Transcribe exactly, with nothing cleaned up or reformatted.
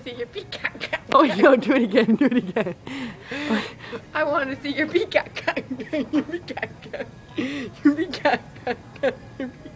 to see your peacock-cock. Oh, no, do it again, do it again. I want to see your peacock-cock. Your peacock-cock. Your peacock-cock. Your peacock-cock.